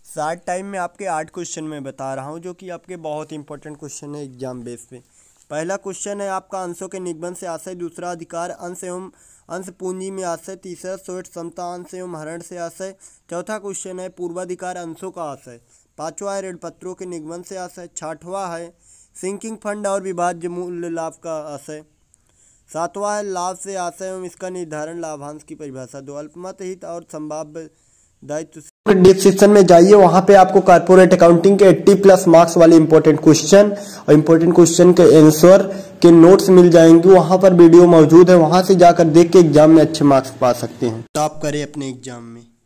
Short time में आपके 8 question मैं बता रहा हूँ जो कि आपके बहुत इंपॉर्टेंट क्वेश्चन है एग्जाम बेस पे। पहला क्वेश्चन है आपका अंशों के निगमन से आशय, दूसरा अधिकार अंश एवं अंश पूंजी में आशय, तीसरा सोट समता अंश एवं हरण से आशय, चौथा क्वेश्चन है पूर्वाधिकार अंशों का आशय, पांचवा है ऋण पत्रों के निगमन से आशय, छठवां है सिंकिंग फंड और विभाज्य मूल्य लाभ का आशय, सातवां है लाभ से आशय एवं इसका निर्धारण, लाभांश की परिभाषा दो, अल्पमत हित और संभाव्य दायित्व। डिस्क्रिप्शन में जाइए, वहां पे आपको कॉर्पोरेट अकाउंटिंग के 80+ मार्क्स वाले इंपॉर्टेंट क्वेश्चन और इंपॉर्टेंट क्वेश्चन के आंसर के नोट्स मिल जाएंगे। वहां पर वीडियो मौजूद है, वहां से जाकर देख के एग्जाम में अच्छे मार्क्स पा सकते हैं। टॉप करें अपने एग्जाम में।